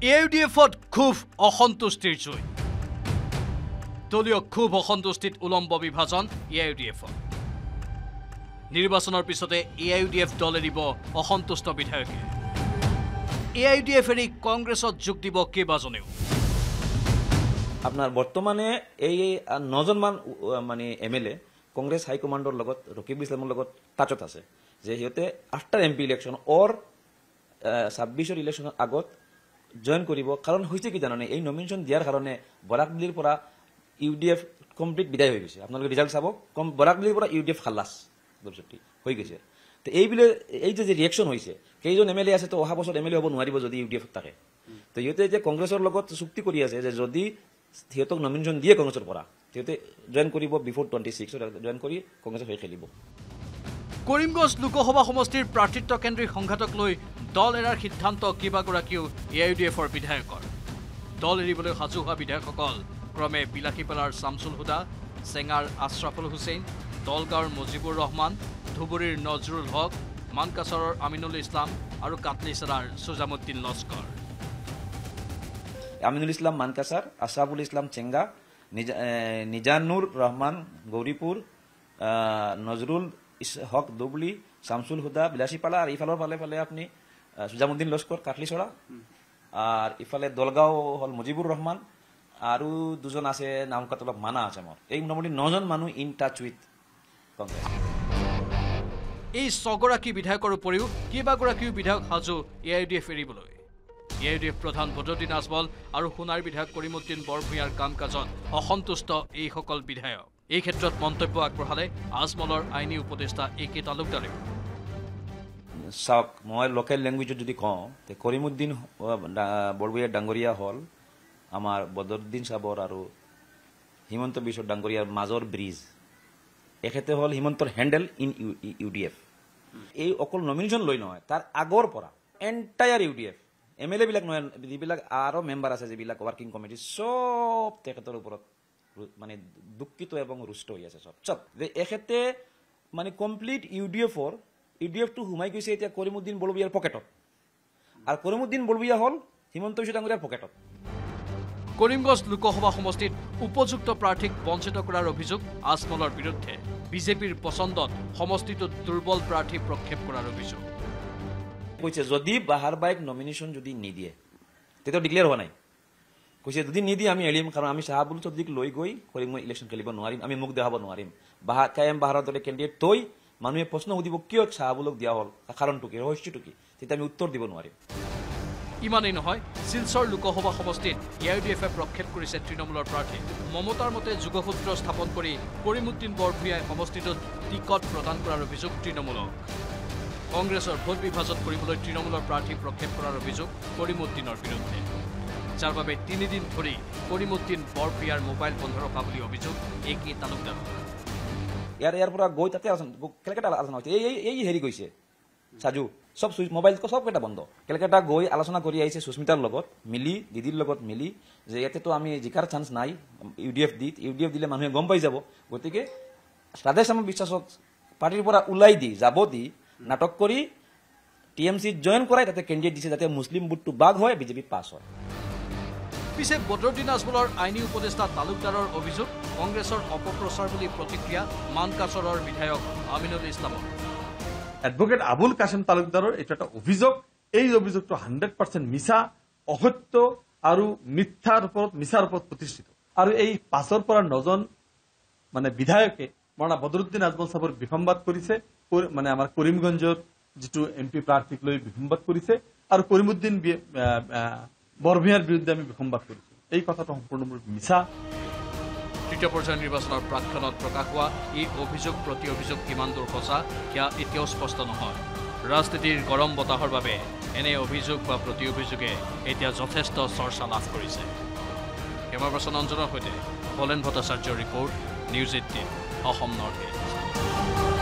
AUDFত খুব অসন্তুষ্টিৰ জয় দলীয় খুব অসন্তুষ্টিত উলম্ব বিভাজন AUDFত নিৰ্বাচনৰ পিছতে AUDF দল এৰিব অসন্তুষ্ট বিধায়কে AUDF এৰি কংগ্ৰেছত যোগ দিব কেইবাজনেও আপনার বর্তমানে এই 9 জন মান মানে MLA কংগ্রেস হাই কমান্ডৰ লগত ৰকিব ইছলামৰ লগত টাচত আছে যে হিতে আফটার MP ইলেকশন অর 26 ইলেকশনৰ আগত জয়েন কৰিব কাৰণ হৈছে কি জাননে এই নমিনেশন দিয়াৰ কাৰণে বৰাকদিৰ পৰা UDF কমপ্লিট বিদায় হৈ গৈছে আপোনালোকে ৰিজাল্ট চাব বৰাকদিৰ পৰা UDF খালাস দলছটি হৈ গৈছে তো এই যে ৰিঅ্যাকশন হৈছে কেইজন MLA আছে তো অহা বছৰ MLA হ'ব নোৱাৰিব যদি UDF থাকে তো ইহতে যে কংগ্ৰেছৰ লগত চুক্তি কৰি আছে যে যদি সিহঁতক নমিনেশন দিয়ে কংগ্ৰেছৰ পৰা সিহঁতে জয়েন কৰিব বিফোর 26 জয়েন কৰি কংগ্ৰেছৰ হৈ খেলিব কৰিমগঞ্জ লোকসভা সমষ্টিৰ প্ৰাৰ্থিত্ব কেন্দ্ৰিক সংঘাতক লৈ দল এৰাৰ সিদ্ধান্ত কিবাগৰাকীও AUDFৰ বিধায়কৰ দল এৰিবলৈ সাজু হোৱা বিধায়কসকল ক্ৰমে বিলাসীপাৰাৰ শামছুল হুদা চেঙাৰ আশৰাফুল হুছেইন দলগাঁৱৰ মুজিবুৰ ৰহমান ধুবুৰীৰ নজৰুল হক মানকাছৰৰ আমিনুল ইছলাম আৰু কাটলিচাৰাৰ সুজামুদ্দিন লস্কৰ আমিনুল ইসলাম মানকাসার আশরাফুল ইসলাম চেঙ্গা নিজানুর রহমান গৌরীপুর নজরুল হক দুবলি শামসুল হুদা বিলাসীপালা আর ইফালের ফালে ফালে আপনি সুজামুদ্দিন লস্কর কাটলিছড়া আর ইফালে দলগাঁও হল মুজিবুর রহমান আৰু দুজন আছে নাম কত অলপ মানা আছে আমার এই মোটামুটি 9 জন মানুহ ইন টাচ উইথ কংগ্ৰেছ এই ছগৰাকী বিধায়কৰ উপৰিও কেইবাগৰাকীও বিধায়ক সাজু AUDF এৰিবলৈ AUDF প্ৰধান বদৰুদ্দিন আজমল আৰু সোণাৰ বিধায়ক কৰিমুদ্দিন বৰভূঞাৰ কাম কাজত অসন্তুষ্ট এইসকল বিধায়ক এই ক্ষেত্ৰত মন্তব্য আগবঢ়ালে আজমলৰ আইনী উপদেষ্টা AK তালুকদাৰে চাওক মই লোকেল ল্যাঙ্গুৱেজত যদি কওঁ তে কৰিমুদ্দিন বৰভূঞা ডাঙৰীয়া হল আমাৰ বদৰুদ্দিন সাবৰ আৰু হিমন্ত বিশ্ব ডাঙৰীয়াৰ মাজৰ ব্ৰিজ এখেতে হল হিমন্তৰ হ্যান্ডেল ইন UDF এই অকল নমিনেশন লৈ নহয় তাৰ আগৰ পৰা এন্টায়াৰ UDF MLA বিলাক নহয় যিবিলাক আৰু মেম্বাৰ আছে যিবিলাক ওয়ার্কিং কমিটি সব তেখেতৰ ওপৰত মানে দুঃখিত এবং রুষ্ট হৈ আছে সব যে এখেতে মানে কমপ্লিট UDF টো হুমাই গৈছে এতিয়া কৰিমুদ্দিন বৰভূঞাৰ পকেটত আৰু কৰিমুদ্দিন বৰভূঞা হল হিমন্ত বিশ্ব ডাঙৰীয়াৰ পকেটত কৰিমগঞ্জ লোকসভা সমষ্টিত উপযুক্ত প্ৰাৰ্থীক বঞ্চিত কৰাৰ অভিযোগ আজমলৰ বিৰুদ্ধে বিজেপিৰ পছন্দত সমষ্টিটোত দুৰ্বল প্ৰাৰ্থী প্ৰক্ষেপ কৰাৰ অভিযোগ কৈছে যদি বাহাৰ বাইক নমিনেশন যদি নিদিয়ে তেতিয়া ডিক্লেয়াৰ হোৱা নাই কৈছে যদি নিদিয়ে আমি এলিম কাৰণ আমি শাহাবুল চৌধুৰীক লৈ গৈ কৰিমগঞ্জ ইলেকশন খেলিব নোৱাৰিম আমি মুখ দেখাব নোৱাৰিম কায়েম বাহাৰৰ দৰে কেণ্ডিডেট তই মানুহে প্ৰশ্ন সুধিব কিয় শাহাবুলক দিয়া হ'ল কাৰণটো কি ৰহস্যটো কি তেতিয়া আমি উত্তৰ দিব নোৱাৰিম ইমানেই নহয় শিলচৰ লোকসভা সমষ্টিত AUDFে প্ৰক্ষেপ কৰিছে তৃণমূলৰ প্ৰাৰ্থী মমতাৰ মতে যুগসূত্ৰ স্থাপন কৰি কৰিমুদ্দিন বৰভূঞাই সমষ্টিটোত টিকট প্ৰদান কৰাৰ অভিযোগ তৃণমূলক কংগ্ৰেছৰ ভোট বিভাজন কৰিবলৈ তৃণমূলৰ প্ৰাৰ্থী প্ৰক্ষেপ কৰাৰ অভিযোগ কৰিমুদ্দিনৰ বিৰুদ্ধে যাৰ বাবে 3 দিন ধৰি কৰিমুদ্দিন বৰভূঞাৰ মোবাইল বন্ধ ৰখা বুলি অভিযোগ AK তালুকদাৰ ইয়াৰ পৰা গৈ তাতে কেলকাতা আলোচনা হৈছে এই হেৰি গৈছে সাজু সব সুইচ মোবাইল সব কেটা বন্ধ কেলকাতা গৈ আলোচনা কৰি আহিছে সুস্মিতাৰ লগত মিলি দিদিৰ লগত মিলি যে ইয়াতেতো আমি জিকাৰ চান্স নাই UDF দিলে মানুহে গম পাই যাব গতিকে স্বদেশ আমাৰ বিশ্বাসক পাৰ্টিৰ পৰা উলাই দি যাব দি নাটক কৰি TMC জয়েন কৰাই তাতে কেণ্ডিডেট দিছে যাতে মুসলিম বুটটো বাগ হয় বিজেপি পাছ হয় পিছে বদৰুদ্দিন আজমলৰ আইনী উপদেষ্টা তালুকদাৰৰ অভিযোগ কংগ্ৰেছৰ অপপ্ৰচাৰ বুলি প্ৰতিক্ৰিয়া মানকাছৰৰ বিধায়ক আমিনুল ইছলামৰ এডভোকেট আবুল কাশেম তালুকদাৰৰ এটা একটা অভিযোগ এই অভিযোগটো 100% মিছা অসত্য আৰু মিথ্যাৰ ওপৰত প্ৰতিষ্ঠিত আৰু এই পাছৰ পৰা 9 জন মানে বিধায়কে মৌলানা বদৰুদ্দিন আজমল সাহেবৰ বিসম্বাদ কৰিছে মানে আমাৰ কৰিমগঞ্জত যেটো MP প্ৰাৰ্থীক লৈ বিসম্বাদ কৰিছে আৰু কৰিমুদ্দিন বৰভূঞাৰ বিৰুদ্ধে আমি বিসম্বাদ কৰিছো এই কথাটো সম্পূৰ্ণৰূপে মিছা তৃতীয় পৰ্যায়ৰ নিৰ্বাচনৰ প্ৰাক্ষণত প্ৰকাশ হোৱা এই অভিযোগ প্ৰতি অভিযোগ কিমান দূৰ সঁচা সেয়া এতিয়াও স্পষ্ট নহয় ৰাজনীতিৰ গৰম বতাহৰ বাবে এনে অভিযোগ বা প্ৰতি অভিযোগে এতিয়া যথেষ্ট চৰ্চা লাভ কৰিছে কেমেৰা পাৰ্চন অঞ্জনৰ সৈতে বলেন ভট্টাচাৰ্যৰ report news 18 Assam north east